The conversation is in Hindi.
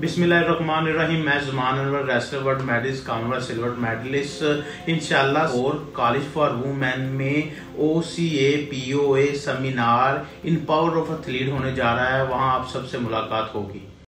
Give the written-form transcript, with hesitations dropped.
बिस्मिल्लाहिर्रहमानिर्रहीम। मैं Zuman Anwar, wrestler, world medallist, commonwealth silver medallist इंशाल्लाह। और कॉलेज फॉर वुमेन में OCA POA seminar in power of athlete होने जा रहा है। वहां आप सबसे मुलाकात होगी।